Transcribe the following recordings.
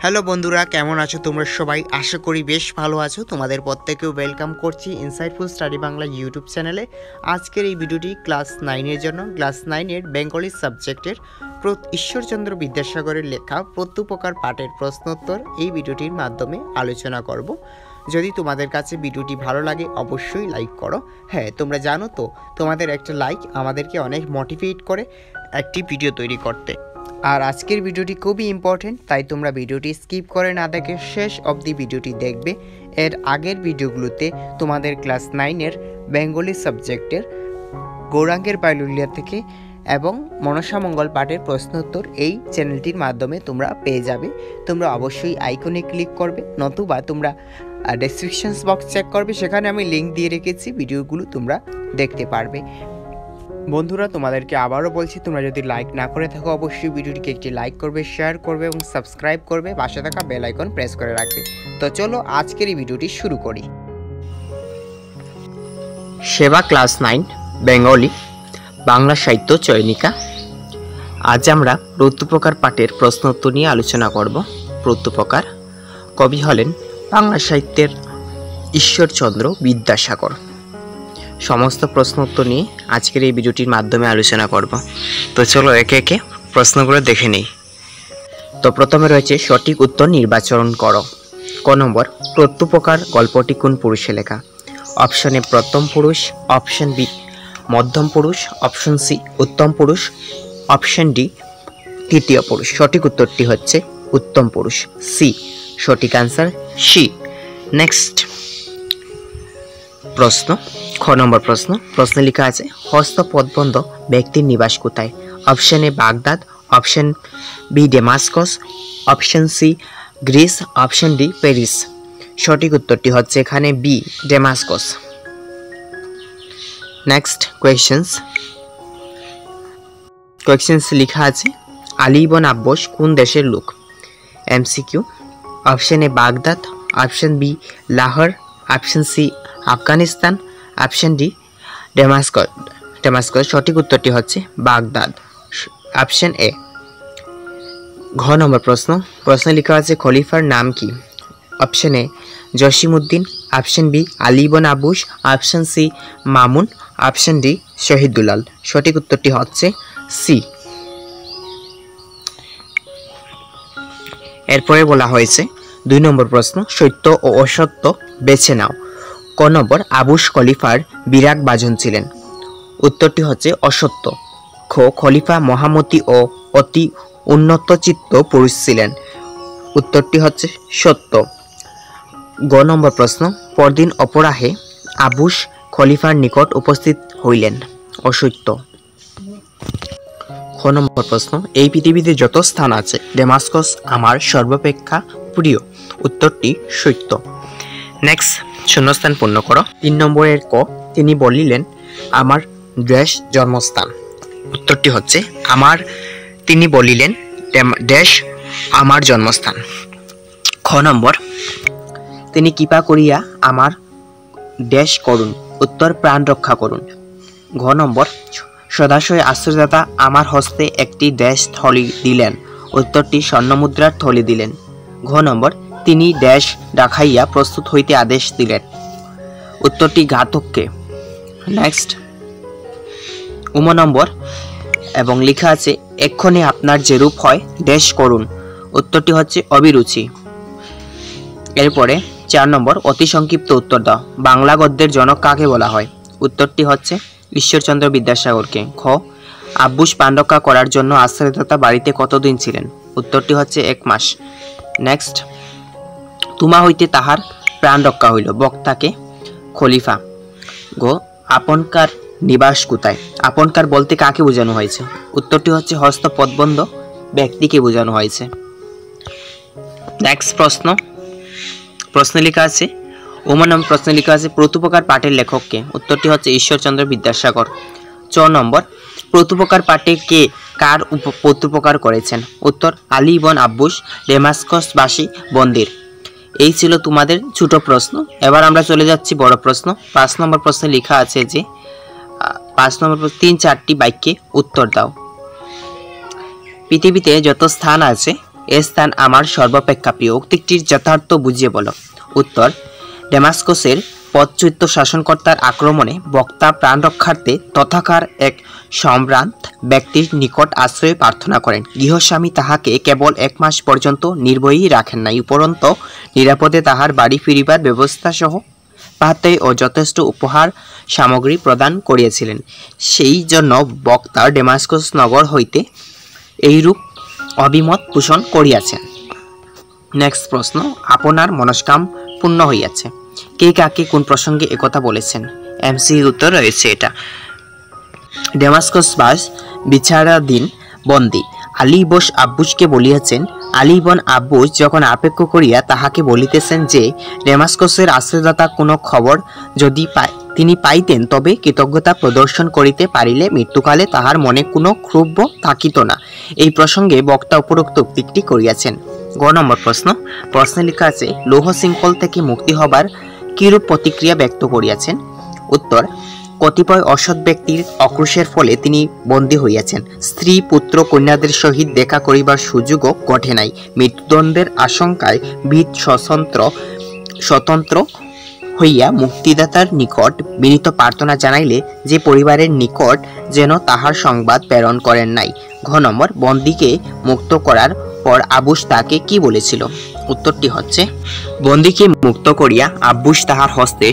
Hello বন্ধুরা, কেমন আছো তোমরা সবাই? আশা করি বেশ ভালো আছো। তোমাদের প্রত্যেকেও ওয়েলকাম করছি ইনসাইটফুল স্টাডি বাংলা ইউটিউব চ্যানেলে। আজকের এই ভিডিওটি ক্লাস 9-এর জন্য, ক্লাস 9-এর বেঙ্গলি সাবজেক্টের ঈশ্বরচন্দ্র বিদ্যাসাগরের লেখা প্রত্যুপকার পাঠের প্রশ্নোত্তর এই ভিডিওটির মাধ্যমে আলোচনা করব। যদি তোমাদের কাছে ভিডিওটি ভালো লাগে অবশ্যই লাইক করো। হ্যাঁ, তোমরা জানো তো, তোমাদের একটা লাইক আমাদেরকে অনেক মোটিভেট করে একটি ভিডিও তৈরি করতে। আর আজকের ভিডিওটি খুবই ইম্পর্টেন্ট, তাই তোমরা ভিডিওটি স্কিপ করে না দেখে শেষ অবধি ভিডিওটি দেখবে। এর আগের ভিডিওগুলোতে তোমাদের ক্লাস 9-এর বেঙ্গলি সাবজেক্টের গৌরাঙ্গের পাইলুলিয়া থেকে এবং মনসামঙ্গল পাঠের প্রশ্নোত্তর এই চ্যানেলটির মাধ্যমে তোমরা পেয়ে যাবে। তোমরা অবশ্যই আইকনে ক্লিক করবে, নতুবা তোমরা ডেসক্রিপশন বক্স চেক করবে, সেখানে আমি লিঙ্ক দিয়ে রেখেছি, ভিডিওগুলো তোমরা দেখতে পারবে। বন্ধুরা, তোমাদেরকে আবারও বলছি, তোমরা যদি লাইক না করে থাকো অবশ্যই ভিডিওটিকে একটি লাইক করবে, শেয়ার করবে এবং সাবস্ক্রাইব করবে, পাশে থাকা বেল আইকন প্রেস করে রাখবে। তো চলো আজকের এই ভিডিওটি শুরু করি। সেবা ক্লাস 9 বেঙ্গলি বাংলা সাহিত্য চয়নিকা। আজ আমরা প্রত্যুপকার পাঠের প্রশ্নোত্তর নিয়ে আলোচনা করব। প্রত্যুপকার কবি হলেন বাংলা সাহিত্যের ঈশ্বরচন্দ্র বিদ্যাসাগর। সমস্ত প্রশ্নোত্তর নিয়ে আজকের এই ভিডিওটির মাধ্যমে আলোচনা করব। তো চলো একে একে প্রশ্নগুলো দেখে নিই। তো প্রথমে রয়েছে সঠিক উত্তর নির্বাচন করো। ক নম্বর, প্রত্যুপকার গল্পটি কোন পুরুষে লেখা? অপশন এ প্রথম পুরুষ, অপশন বি মধ্যম পুরুষ, অপশন সি উত্তম পুরুষ, অপশন ডি তৃতীয় পুরুষ। সঠিক উত্তরটি হচ্ছে উত্তম পুরুষ, সি। সঠিক আনসার সি। নেক্সট প্রশ্ন, খ নম্বর প্রশ্ন। প্রশ্নে লেখা আছে হস্তপদবন্ধ ব্যক্তির নিবাস কোথায়? Option A Baghdad, option B Damascus, option C Greece, option D Paris. সঠিক উত্তরটি হচ্ছে এখানে বি ডেমাস্কস। নেক্সট কোয়েশ্চেন্স লেখা আছে আলী ইবন আব্বাস কোন দেশের লোক? MCQ. Option A Baghdad, option B Lahore, option C Afghanistan, option D Damascus. সঠিক উত্তরটি হচ্ছে বাগদাদ, অপশন এ। ঘ নম্বর প্রশ্ন। প্রশ্নে লেখা আছে খলিফার নাম কি? Option A Jasimuddin, option B Ali Ibn Abbas, option C Mamun, option D Shahidullah. সঠিক উত্তরটি হচ্ছে সি। এরপরে বলা হয়েছে 2 নম্বর প্রশ্ন, সত্য ও অসত্য বেছে নাও। ক নম্বর, আবুস খলিফার বিরাগ বাজন ছিলেন। উত্তরটি হচ্ছে অসত্য। খ, খলিফা মহামতি ও অতি উন্নতচিত্ত পুরুষ ছিলেন। উত্তরটি হচ্ছে সত্য। গ নম্বর প্রশ্ন, পরদিন অপরাহে আবুস খলিফার নিকট উপস্থিত হইলেন। অসত্য। খ নম্বর প্রশ্ন, এই পৃথিবীতে যত স্থান আছে ডেমাস্কস আমার সর্বাপেক্ষা প্রিয়। উত্তরটি সত্য। নেক্সট শূন্যস্থান পূর্ণ করো। 3 নম্বরের ক, তিনি বলিলেন আমার দেশ জন্মস্থান। উত্তরটি হচ্ছে তিনি বলিলেন দেশ আমার জন্মস্থান। খ নম্বর, তিনি কৃপা করিয়া আমার দেশ করুন। উত্তর প্রাণ রক্ষা করুন। ঘ নম্বর, সদাশয় আশ্রয়দাতা আমার হস্তে একটি দেশ থলি দিলেন। উত্তরটি স্বর্ণমুদ্রার থলি দিলেন। ঘ নম্বর, তিনি দেশ ডাকাইয়া প্রস্তুত হইতে আদেশ দিলেন। উত্তরটি ঘাতককে। নেক্সট উম নম্বর, এবং লেখা আছে এক্ষণে আপনার যে রূপ হয় দেশ করুন। উত্তরটি হচ্ছে অভিরুচি। এরপরে 4 নম্বর, অতি সংক্ষিপ্ত উত্তর দাও। বাংলা গদ্যের জনক কাকে বলা হয়? উত্তরটি হচ্ছে ঈশ্বরচন্দ্র বিদ্যাসাগরকে। খ, আব্বুস প্রাণ রক্ষা করার জন্য আশ্রয়দাতা বাড়িতে কতদিন ছিলেন? উত্তরটি হচ্ছে 1 মাস। নেক্সট, তুমা হইতে তাহার প্রাণ রক্ষা হইল, বক্তাকে খলিফা। গো, আপনকার নিবাস কোথায়? আপনকার বলতে কাকে বোঝানো হয়েছে? উত্তরটি হচ্ছে হস্তপদবন্ধ ব্যক্তিকে বোঝানো হয়েছে। নেক্সট প্রশ্নে লেখা আছে প্রশ্নে লেখা আছে প্রত্যুপকার পাঠের লেখককে? উত্তরটি হচ্ছে ঈশ্বরচন্দ্র বিদ্যাসাগর। 4 নম্বর, প্রত্যুপকার পাঠে কে কার প্রত্যুপকার করেছেন? উত্তর আলী ইবন আব্বাস ডেমাস্কসবাসী বন্দির। এই ছিল তোমাদের ছোট প্রশ্ন। এবার আমরা চলে যাচ্ছি বড় প্রশ্ন। 5 নম্বর প্রশ্নে লেখা আছে যে 5 নম্বর 3-4টি বাক্যে উত্তর দাও। পৃথিবীতে যত স্থান আছে এ স্থান আমার সর্বাপেক্ষা প্রিয় উক্তিটির যথার্থ বুঝিয়ে বলো। উত্তর, ডেমাস্কসের পদচ্যুত শাসনকর্তার আক্রমণে বক্তা প্রাণ রক্ষার্থে তথাকার এক সম্ভ্রান্ত ব্যক্তির নিকট আশ্রয় প্রার্থনা করেন। গৃহস্বামী তাহাকে কেবল 1 মাস পর্যন্ত নির্ভয়ই রাখেন নাই, উপরন্ত নিরাপদে তাহার বাড়ি ফিরিবার ব্যবস্থা সহ পাতে ও যথেষ্ট উপহার সামগ্রী প্রদান করিয়াছিলেন। সেই জন্য বক্তা ডেমাস্কস নগর হইতে এইরূপ অভিমত পোষণ করিয়াছেন। নেক্সট প্রশ্ন, আপনার মনস্কাম পূর্ণ হইয়াছে। কে কাকে কোন প্রসঙ্গে একথা বলেছেন? এমসিকিউ উত্তর রয়েছে এটা। ডেমাস্কসবাস বিচারাধীন বন্দী আলী বস আব্বুসকে বলিয়াছেন, আলী বন আব্বুস যখন আপেক্ষ করিয়া তাহাকে বলিতেছেন যে ডেমাস্কসের আশ্রয়দাতা কোনো খবর যদি তিনি পাইতেন তবে কৃতজ্ঞতা প্রদর্শন করিতে পারিলে মৃত্যুকালে তাহার মনে কোনো ক্ষোভ থাকিত না। এই প্রসঙ্গে বক্তা উপরোক্ত উক্তিটি করিয়াছেন। গ নম্বর প্রশ্ন, প্রশ্নে লেখা আছে লৌহ শৃঙ্খল থেকে মুক্তি হবার কিরূপ প্রতিক্রিয়া ব্যক্ত করিয়াছেন? উত্তর, কতিপয় অসৎ ব্যক্তির অক্রোশের ফলে তিনি বন্দী হইয়াছেন। স্ত্রী পুত্র কন্যাদের সহিত দেখা করিবার সুযোগও ঘটে নাই। মৃত্যুদণ্ডের আশঙ্কায় ভীত স্বতন্ত্র হইয়া মুক্তিদাতার নিকট বিনীত প্রার্থনা জানাইলে যে পরিবারের নিকট যেন তাহার সংবাদ প্রেরণ করেন নাই। ঘ নম্বর, বন্দীকে মুক্ত করার পর আব্বুস তাকে কি বলেছিল? উত্তরটি হচ্ছে, বন্দীকে মুক্ত করিয়া আব্বুস তাহার হস্তে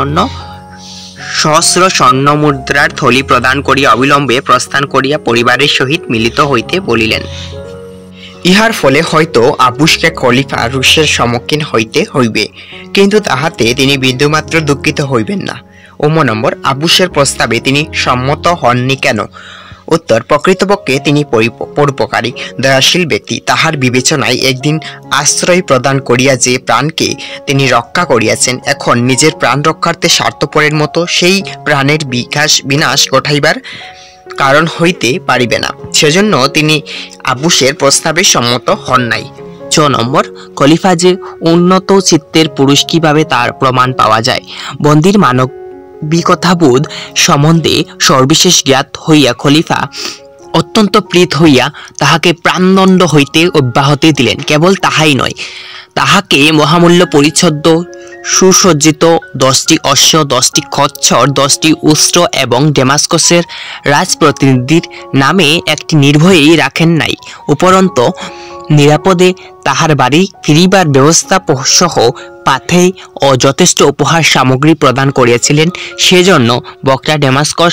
সহস্র স্বর্ণ মুদ্রার থলি প্রদান করিয়া অবিলম্বে প্রস্থান করিয়া পরিবারের সহিত মিলিত হইতে বলিলেন। ইহার ফলে হয়তো আব্বুসকে খলিফা রুশের সম্মুখীন হইতে হইবে, কিন্তু তাহাতে তিনি বিন্দুমাত্র দুঃখিত হইবেন না। ম নম্বর, আব্বুসের প্রস্তাবে তিনি সম্মত হননি কেন? উত্তর, প্রকৃতপক্ষে তিনি পরোপকারী দয়াশীল ব্যক্তি। তাহার বিবেচনায় একদিন আশ্রয় প্রদান করিয়া যে প্রাণকে তিনি রক্ষা করিয়াছেন, এখন নিজের প্রাণ রক্ষার্থে স্বার্থপরের মতো সেই প্রাণের বিনাশ ঘটাইবার কারণ হইতে পারিবে না। সেজন্য তিনি আব্বুসের প্রস্তাবে সম্মত হন নাই। ছ নম্বর, খলিফা যে উন্নত চিত্তের পুরুষ কিভাবে তার প্রমাণ পাওয়া যায়? বন্দির মানবিকতাবোধ সম্বন্ধে সর্ববিশেষ জ্ঞাত হইয়া খলিফা অত্যন্ত প্রীত হইয়া তাহাকে প্রাণদণ্ড হইতে অব্যাহতি দিলেন। কেবল তাহাই নয়, তাহাকে মহামূল্য পরিচ্ছদ, সুসজ্জিত 10টি অশ্ব, 10টি খচ্চর, 10টি উষ্ট্র এবং ডেমাস্কসের রাজপ্রতিনিধির নামে একটি নির্ভয়েই রাখেন নাই। উপরন্ত নিরাপদে তাহার বাড়ি ফিরিবার ব্যবস্থা সহ পাথে ও যথেষ্ট উপহার সামগ্রী প্রদান করিয়াছিলেন। সেজন্য বক্তা ডেমাস্কস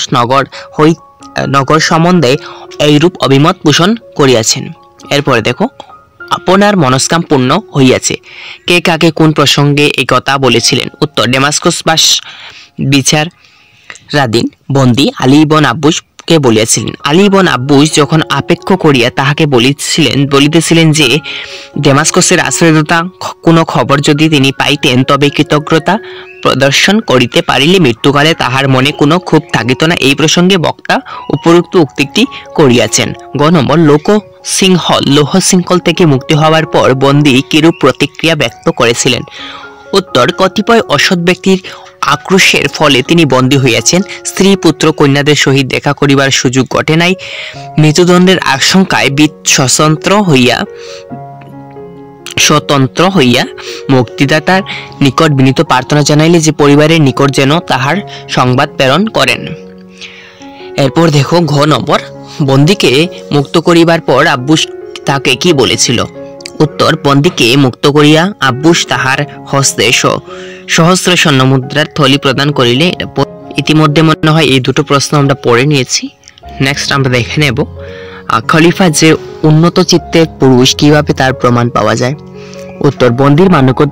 নগর সম্বন্ধে এইরূপ অভিমত পোষণ করিয়াছেন। এরপরে দেখো, আপনার মনস্কাম পূর্ণ হইয়াছে। কে কাকে কোন প্রসঙ্গে এই কথা বলেছিলেন? উত্তর, ডেমাস্কসবাস বিচারাধীন বন্দী আলী ইবন আব্বুসকে বলিয়াছিলেন। আলী ইবন আব্বুস যখন আপেক্ষ করিয়া তাহাকে বলিতেছিলেন যে ডেমাস্কসের আশ্রয়দাতা কোনো খবর যদি তিনি পাইতেন তবে কৃতজ্ঞতা প্রদর্শন করিতে পারিলে মৃত্যুকালে তাহার মনে কোনো ক্ষোভ থাকিত না। এই প্রসঙ্গে বক্তা উপরোক্ত উক্তিটি করিয়াছেন। গ নম্বর, লৌহ শৃঙ্খল থেকে মুক্তি হওয়ার পর বন্দী কিরূপ প্রতিক্রিয়া ব্যক্ত করেছিলেন? উত্তর, কতিপয় অসৎ ব্যক্তির আক্রোশের ফলে তিনি বন্দী হইয়াছেন। স্ত্রী পুত্র কন্যাদের সহিত দেখা করিবার সুযোগ ঘটে নাই। মৃত্যুদণ্ডের আশঙ্কায় ভীত স্বতন্ত্র হইয়া মুক্তিদাতার নিকট বিনীত প্রার্থনা জানাইলে যে পরিবারের নিকট যেন তাহার সংবাদ প্রেরণ করেন। এরপর দেখো ঘ নম্বর, বন্দীকে মুক্ত করিবার পর আব্বুস তাকে কি বলেছিল? উত্তর, বন্দীকে মুক্ত করিয়া আব্বুস তাহার হস্তে সহস্র স্বর্ণমুদ্রার থলি প্রদান করিলে। ইতিমধ্যে মনে হয় এই দুটো প্রশ্ন আমরা পড়ে নিয়েছি। নেক্সট আমরা দেখে নেব খলিফা যে উন্নত চিত্তের পুরুষ কিভাবে তার প্রমাণ পাওয়া যায়। উত্তর, বন্দির মানকত।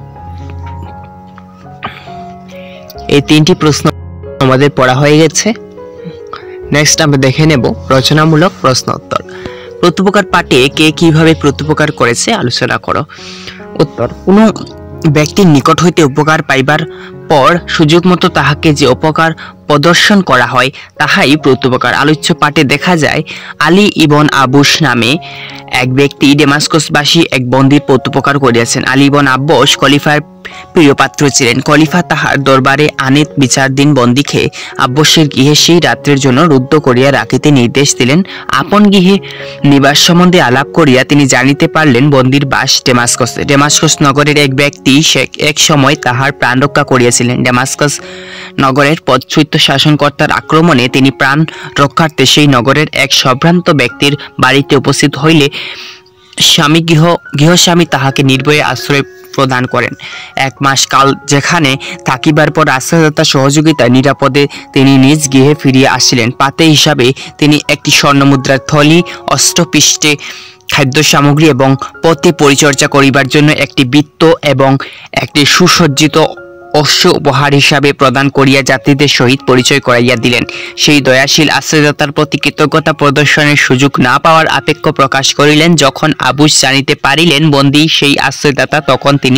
এই 3টি প্রশ্ন আমাদের পড়া হয়ে গেছে। নেক্সট আমরা দেখে নেব রচনামূলক প্রশ্ন উত্তর। প্রত্যুপকার পাঠে কে কিভাবে প্রত্যুপকার করেছে আলোচনা করো। উত্তর, কোনো ব্যক্তির নিকট হইতে উপকার পাইবার পর সুযোগ মতো তাহাকে যে উপকার প্রদর্শন করা হয় তাহাই প্রত্যুপকার। আলোচ্য পাঠে দেখা যায় আলী ইবন আবুস নামে এক ব্যক্তি ডেমাস্কসবাসী এক বন্দীর প্রত্যুপকার করিয়াছেন। আলী ইবন আব্বাস খলিফার প্রিয় পাত্র ছিলেন। খলিফা তাহার দরবারে আনিত বিচারদিন বন্দীকে আব্বাসের গৃহে সেই রাত্রের জন্য রুদ্ধ করিয়া রাখিতে নির্দেশ দিলেন। আপন গৃহে নিবাস সম্বন্ধে আলাপ করিয়া তিনি জানিতে পারলেন বন্দীর বাস ডেমাস্কসে। ডেমাস্কস নগরের এক ব্যক্তি এক সময় তাহার প্রাণ রক্ষা করিয়াছিলেন। ডেমাস্কস নগরের পদচ্যুত শাসনকর্তার আক্রমণে তিনি প্রাণ রক্ষার্থে সেই নগরের এক সম্ভ্রান্ত ব্যক্তির বাড়িতে উপস্থিত হইলে গৃহস্বামী তাহাকে নির্ভয়ে আশ্রয় প্রদান করেন। 1 মাস কাল যেখানে থাকিবার পর আশ্রয়দাতা সহযোগিতা নিরাপদে তিনি নিজ গৃহে ফিরিয়া আসিলেন। পাতে হিসাবে তিনি একটি স্বর্ণমুদ্রার থলি, অষ্টপৃষ্ঠে খাদ্য সামগ্রী এবং পথে পরিচর্যা করিবার জন্য একটি বৃত্ত এবং একটি সুসজ্জিত অশ্ব উপহার হিসাবে প্রদান করিয়া যাত্রীদের সহিত পরিচয় করাইয়া দিলেন। সেই দয়াশীল আশ্রয়দাতার প্রতি কৃতজ্ঞতা প্রদর্শনের সুযোগ না পাওয়ার আপেক্ষ প্রকাশ করিলেন। যখন আবুস জানিতে পারিলেন বন্দী সেই আশ্রয়দাতা, তখন তিনি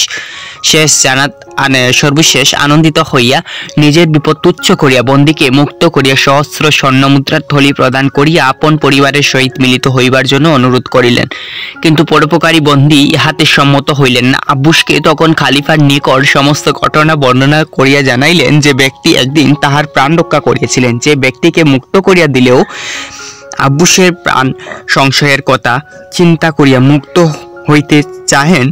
সর্বশেষ আনন্দিত হইয়া নিজের বিপদ তুচ্ছ করিয়া বন্দীকে মুক্ত করিয়া সহস্র স্বর্ণমুদ্রার থলি প্রদান করিয়া আপন পরিবারের সহিত মিলিত হইবার জন্য অনুরোধ করিলেন। কিন্তু পরোপকারী বন্দী ইহাতে সম্মত হইলেন না। আব্বুসকে তখন খলিফার নিকট সমস্ত ঘটনা বর্ণনা করিয়া জানাইলেন যে ব্যক্তি একদিন তাহার প্রাণ রক্ষা করিয়াছিলেন। যে ব্যক্তিকে মুক্ত করিয়া দিলেও আব্বুসের প্রাণ সংশয়ের কথা চিন্তা করিয়া মুক্ত হইতে চাহেন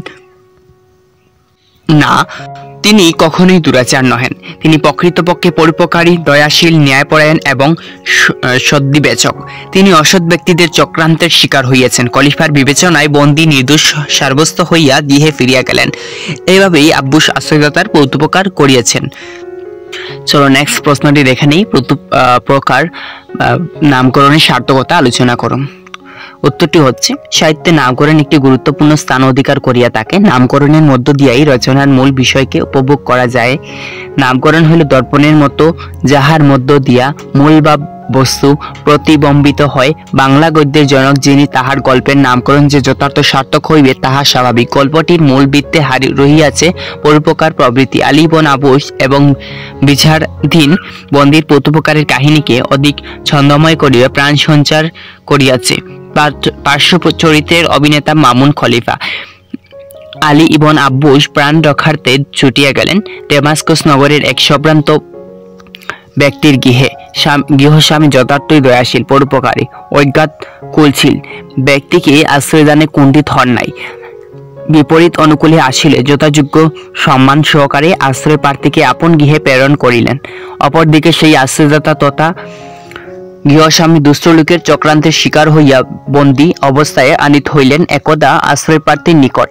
না, তিনি কখনোই দুরাচার নহেন। তিনি প্রকৃতপক্ষে পরোপকারী, দয়াশীল, ন্যায়পরায়ণ এবং সদ্বিবেচক। তিনি অসৎ ব্যক্তিদের চক্রান্তের শিকার হইয়াছেন। খলিফার বিবেচনায় বন্দী নির্দোষ সাব্যস্ত হইয়া গৃহে ফিরিয়া গেলেন। এইভাবেই আব্বুস আশ্রয়দাতার প্রত্যুপকার করিয়াছেন। চলো নেক্সট প্রশ্নটি দেখে নেই। প্রকার নামকরণের সার্থকতা আলোচনা করো। উত্তরটি হচ্ছে, সাহিত্যে নামকরণ একটি গুরুত্বপূর্ণ স্থান অধিকার করিয়া থাকে। নামকরণের মধ্য দিয়াই রচনার মূল বিষয়কে উপভোগ করা যায়। নামকরণ হইল দর্পণের মতো, যাহার মধ্য দিয়া মূল বা বস্তু প্রতিবিম্বিত হয়। বাংলা গদ্যের জনক যিনি, তাহার গল্পের নামকরণ যে যথার্থ সার্থক হইবে তাহা স্বাভাবিক। গল্পটির মূল বৃত্তে রহিয়াছে পরোপকার প্রবৃত্তি। আলী ইবন আবুস এবং বিচারাধীন বন্দীর প্রত্যুপকারের কাহিনীকে অধিক ছন্দময় করিয়া প্রাণ সঞ্চার করিয়াছে। পার্শ্ব চরিত্রের অভিনেতা মামুন খলিফা। আলী ইবন আব্বুস প্রাণ রক্ষার্থে ছুটিয়া গেলেন ডেমাস্কস নগরের এক সম্ভ্রান্ত ব্যক্তির গৃহে। গৃহস্বামী যথার্থই দয়াশীল, পরোপকারী, অজ্ঞাতকুলশীল ব্যক্তিকে আশ্রয়দানে কুণ্ঠিত হন নাই। বিপরীত অনুকূলে আসিলে যথাযোগ্য সম্মান সহকারে আশ্রয় প্রার্থীকে আপন গৃহে প্রেরণ করিলেন। অপরদিকে সেই আশ্রয়দাতা তথা গৃহস্বামী দুষ্ট লোকের চক্রান্তের শিকার হইয়া বন্দী অবস্থায় আনিত হইলেন একদা আশ্রয় প্রার্থীর নিকট।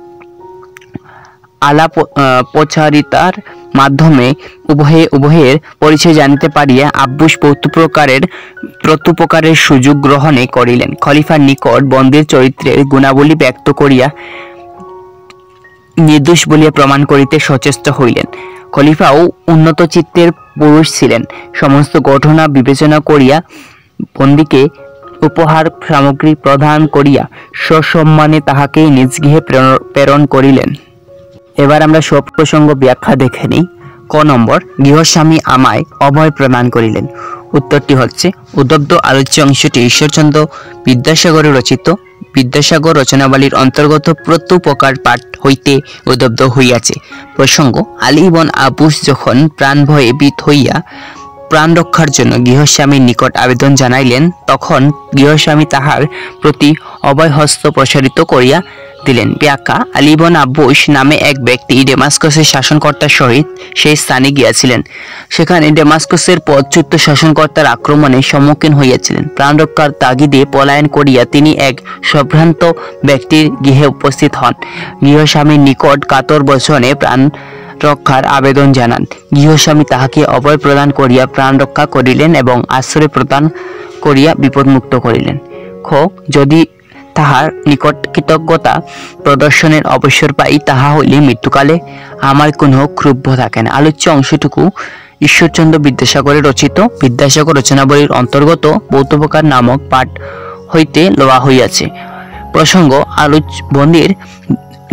আলাপচারিতার মাধ্যমে উভয়ের পরিচয় জানিতে পারিয়া আব্বুস প্রত্যুপকারের সুযোগ গ্রহণে করিলেন। খলিফার নিকট বন্দীর চরিত্রের গুণাবলী ব্যক্ত করিয়া নির্দোষ বলিয়া প্রমাণ করিতে সচেষ্ট হইলেন। খলিফাও উন্নত চিত্তের পুরুষ ছিলেন। সমস্ত ঘটনা বিবেচনা করিয়া বন্দীকে উপহার সামগ্রী প্রদান করিয়া সসম্মানে তাহাকে নিজ গৃহে প্রেরণ করিলেন। এবার আমরা সব প্রসঙ্গ ব্যাখ্যা দেখে নিই। ক নম্বর, গৃহস্বামী আমায় অভয় প্রদান করিলেন। উত্তরটি হচ্ছে, উদ্বদ্ধ আলোচ্য অংশটি ঈশ্বরচন্দ্র বিদ্যাসাগরের রচিত বিদ্যাসাগর রচনাবলীর অন্তর্গত প্রত্যুপকার পাঠ হইতে উদ্বদ্ধ হইয়াছে। প্রসঙ্গ, আলী ইবন আবুস যখন প্রাণ ভয়ে ভীত হইয়া প্রাণ রক্ষার জন্য গৃহস্বামীর নিকট আবেদন জানাইলেন, তখন গৃহস্বামী তাহার প্রতি অভয়হস্ত প্রসারিত করিয়া দিলেন। ব্যাখ্যা, আলী ইবন আব্বুস নামে এক ব্যক্তি ডেমাস্কসের শাসনকর্তার সহিত সেই স্থানে গিয়াছিলেন। সেখানে ডেমাস্কসের পদচ্যুত শাসনকর্তার আক্রমণে সম্মুখীন হইয়াছিলেন। প্রাণ রক্ষার তাগিদে পলায়ন করিয়া তিনি এক সম্ভ্রান্ত ব্যক্তির গৃহে উপস্থিত হন। গৃহস্বামীর নিকট কাতর বচনে প্রাণ রক্ষার আবেদন জানান। গৃহস্বামী তাহাকে অভয় প্রদান করিয়া প্রাণ রক্ষা করিলেন এবং আশ্রয় প্রদান করিয়া বিপদমুক্ত করিলেন। খ, যদি তাহার নিকট কৃতজ্ঞতা প্রদর্শনের অবসর পাই, তাহা হইলে মৃত্যুকালে আমার কোনো ক্ষুব্ধ থাকে না। আলোচ্য অংশটুকু ঈশ্বরচন্দ্র বিদ্যাসাগরের রচিত বিদ্যাসাগর রচনাবলীর অন্তর্গত প্রত্যুপকার নামক পাঠ হইতে লওয়া হইয়াছে। প্রসঙ্গ, বন্দীর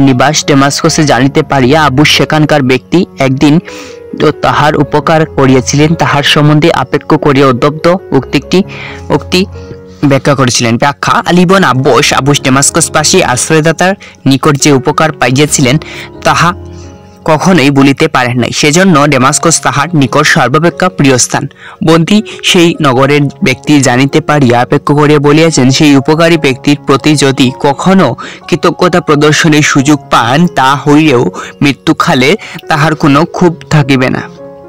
নিবাস ডেমাস্কসে জানিতে পারিয়া আবু সেখানকার ব্যক্তি একদিন তাহার উপকার করিয়াছিলেন তাহার সম্বন্ধে আপেক্ষ করিয়া উদ্বব্ধ উক্তি ব্যাখ্যা করেছিলেন। ব্যাখ্যা: আলী ইবনে আব্বাস ডেমাস্কসবাসী আশ্রয়দাতার নিকট যে উপকার পাইয়াছিলেন তাহা কখনোই বলিতে পারেন নাই, সেজন্য ডেমাস্কস তাহার নিকট সর্বাপেক্ষা প্রিয় স্থান। বন্দী সেই নগরের ব্যক্তি জানিতে পারিয়া আপেক্ষ করিয়া বলিয়াছেন, সেই উপকারী ব্যক্তির প্রতি যদি কখনো কৃতজ্ঞতা প্রদর্শনের সুযোগ পান, তা হইলেও মৃত্যুকালে তাহার কোনো ক্ষোভ থাকিবে না।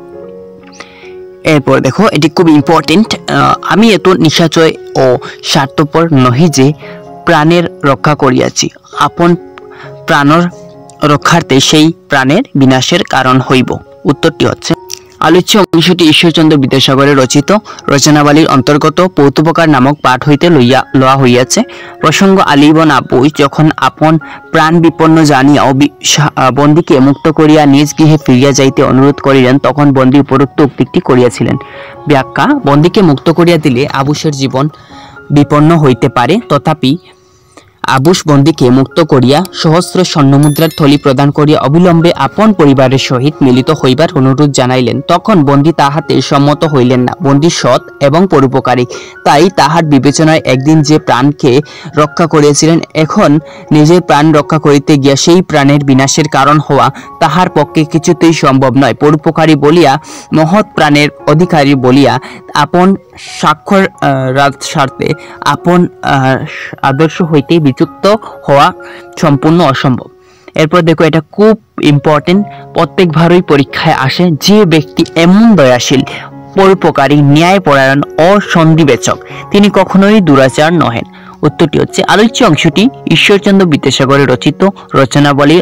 এরপর দেখো, এটি খুব ইম্পর্টেন্ট। আমি এত নিশাচয় ও স্বার্থপর নহি যে প্রাণের রক্ষা করিয়াছি, আপন প্রাণর রক্ষার্থে সেই প্রাণের বিনাশের কারণ হইব। উত্তরটি হচ্ছে আলোচ্য অংশটি ঈশ্বরচন্দ্র বিদ্যাসাগরের রচিত রচনাবলীর অন্তর্গত পৌতুপকার নামক পাঠ হইতে লওয়া হইয়াছে। প্রসঙ্গ: আলী ইবনে আব্বাস যখন আপন প্রাণ বিপন্ন জানিয়া বন্দীকে মুক্ত করিয়া নিজ গৃহে ফিরিয়া যাইতে অনুরোধ করিলেন, তখন বন্দী উপরোক্ত উক্তিটি করিয়াছিলেন। ব্যাখ্যা: বন্দীকে মুক্ত করিয়া দিলে আবুসের জীবন বিপন্ন হইতে পারে, তথাপি আবুস বন্দীকে মুক্ত করিয়া সহস্র স্বর্ণমুদ্রার থলি প্রদান করিয়া অবিলম্বে আপন পরিবারের সহিত মিলিত হইবার অনুরোধ জানাইলেন। তখন বন্দী তাহাতে সম্মত হইলেন না। বন্দী সৎ এবং পরোপকারী, তাই তাহার বিবেচনায় একদিন যে প্রাণকে রক্ষা করিয়াছিলেন, এখন নিজের প্রাণ রক্ষা করিতে গিয়া সেই প্রাণের বিনাশের কারণ হওয়া তাহার পক্ষে কিছুতেই সম্ভব নয়। পরোপকারী বলিয়া, মহৎ প্রাণের অধিকারী বলিয়া আপন স্বাক্ষর স্বার্থে আপন আদর্শ হইতে বিচ্যুত হওয়া সম্পূর্ণ অসম্ভব। এরপর দেখো, এটা খুব ইম্পর্টেন্ট, প্রত্যেকবারই পরীক্ষায় আসে। যে ব্যক্তি এমন দয়াশীল, পরোপকারী, ন্যায়পরায়ণ ও সন্ধিবেচক, তিনি কখনোই দুরাচার নহেন। উত্তরটি হচ্ছে আলোচ্য অংশটি ঈশ্বরচন্দ্র বিদ্যাসাগরের রচিত রচনাবলীর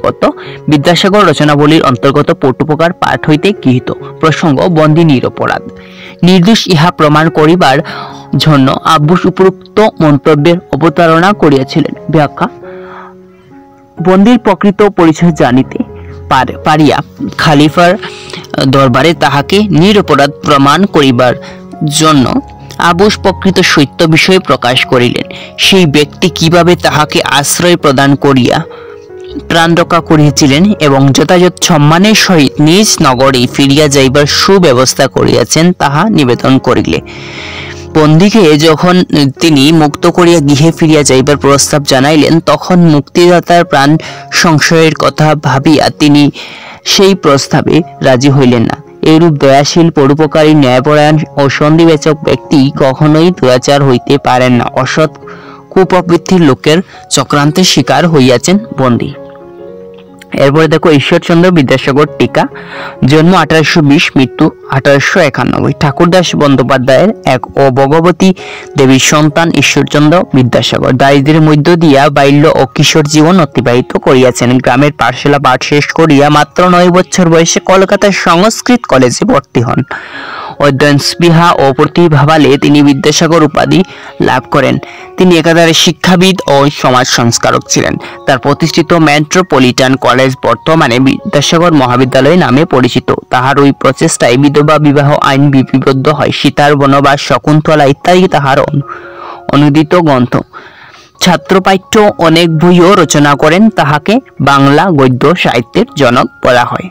অন্তর্গত পৌতুপকার পাঠ হইতে গৃহীত। প্রসঙ্গ: বন্দী নিরপরাধ, নির্দোষ ইহা প্রমাণ করিবার জন্য আব্বাস উপরোক্ত মন্তব্যের অবতারণা করিয়াছিলেন। ব্যাখ্যা: বন্দীর প্রকৃত পরিচয় জানিতে পারিয়া খালিফার দরবারে তাহাকে নিরপরাধ প্রমাণ করিবার জন্য আব্বাস প্রকৃত সত্য বিষয় প্রকাশ করিলেন। সেই ব্যক্তি কিভাবে তাহাকে আশ্রয় প্রদান করিয়া প্রাণ রক্ষা করিয়াছিলেন এবং যথাযথ সম্মানের সহিত নিজ নগরে ফিরিয়া যাইবার সুব্যবস্থা করিয়াছেন, তাহা নিবেদন করিলে। বন্দীকে যখন তিনি মুক্ত করিয়া গৃহে ফিরিয়া যাইবার প্রস্তাব জানাইলেন, তখন মুক্তিদাতার প্রাণ সংশয়ের কথা ভাবিয়া তিনি সেই প্রস্তাবে রাজি হইলেন না। এইরূপ দয়াশীল, পরোপকারী, ন্যায়পরায়ণ ও সন্ধিবেচক ব্যক্তি কখনোই দুরাচার হইতে পারেন না। অসৎ কুপ্রবৃত্তির লোকের চক্রান্তের শিকার হইয়াছেন বন্দী। এরপরে দেখো, ঈশ্বরচন্দ্র বিদ্যাসাগর টিকা। জন্ম 1820, মৃত্যু 1891। ঠাকুরদাস বন্দ্যোপাধ্যায়ের এক ও ভগবতী দেবীর সন্তান ঈশ্বরচন্দ্র বিদ্যাসাগর দারিদ্র্যের মধ্য দিয়া বাল্য ও কিশোর জীবন অতিবাহিত করিয়াছেন। গ্রামের পাঠশালা পাঠ শেষ করিয়া মাত্র 9 বছর বয়সে কলকাতার সংস্কৃত কলেজে ভর্তি হন। অধ্যয়ন স্পৃহা ও প্রতিভাবালে তিনি বিদ্যাসাগর উপাধি লাভ করেন। তিনি একাধারে শিক্ষাবিদ ও সমাজ সংস্কারক ছিলেন। তার প্রতিষ্ঠিত মেট্রোপলিটান কলেজ বর্তমানে বিদ্যাসাগর মহাবিদ্যালয় নামে পরিচিত। তাহার ওই প্রচেষ্টায় বিধবা বিবাহ আইন লিপিবদ্ধ হয়। সীতার বনবাস, শকুন্তলা ইত্যাদি তাহার অনুদিত গ্রন্থ। ছাত্রপাঠ্য অনেক বইও রচনা করেন। তাহাকে বাংলা গদ্য সাহিত্যের জনক বলা হয়।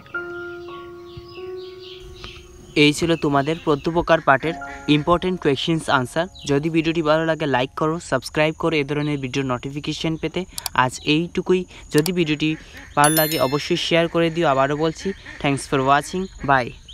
এই ছিল তোমাদের পৌতুপকার পাঠের ইম্পর্টেন্ট কোয়েশ্চেন্স আনসার। যদি ভিডিওটি ভালো লাগে লাইক করো, সাবস্ক্রাইব করো এই ধরনের ভিডিওর নোটিফিকেশন পেতে। আজ এইটুকুই। যদি ভিডিওটি ভালো লাগে অবশ্যই শেয়ার করে দিও। আবারও বলছি, থ্যাঙ্কস ফর ওয়াচিং, বাই।